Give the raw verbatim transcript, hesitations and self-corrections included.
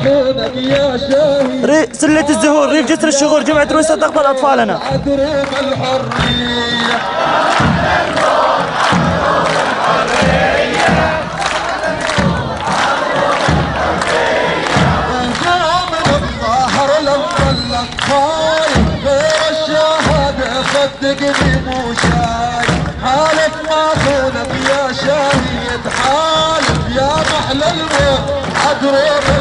خونك يا شهيد. سلة الزهور ريف جسر الشغور جمعة رويسة تقبل أطفالنا. عدروب الحرية صدقني مو شايف حالف ما خونك يا شهيد حالف يا محلى الموت عدروب